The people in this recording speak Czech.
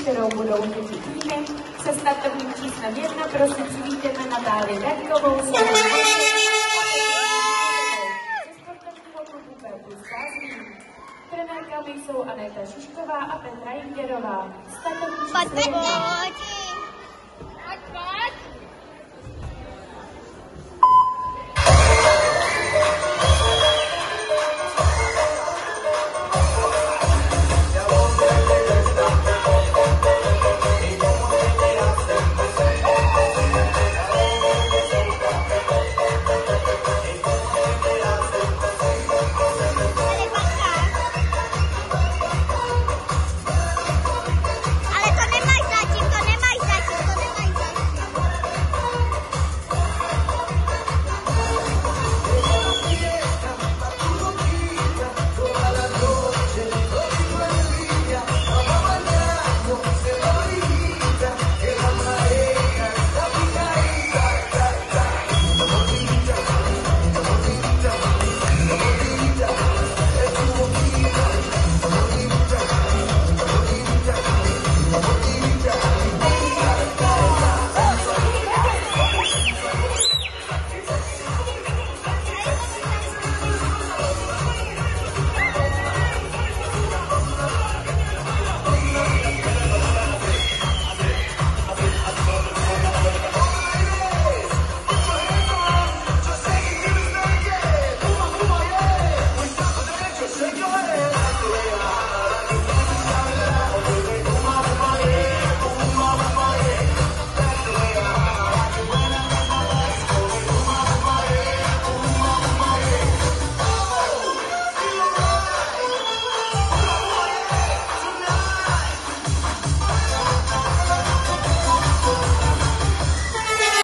kterou budou děti týmy. Se startovním číslem 1 prosím přivítáme Natálii Daňkovou, se sportovního klubu P+ Kázlín. Trenérkami jsou Aneta Šišková a Petra Jinděrová. Startovní číslo 1.